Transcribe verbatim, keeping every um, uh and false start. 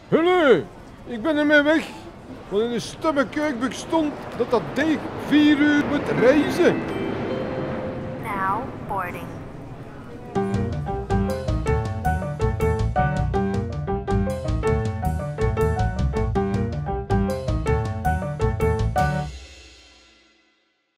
Hullo, ik ben ermee weg. Want in de stomme kookboek stond dat dat deeg vier uur moet reizen. Now boarding.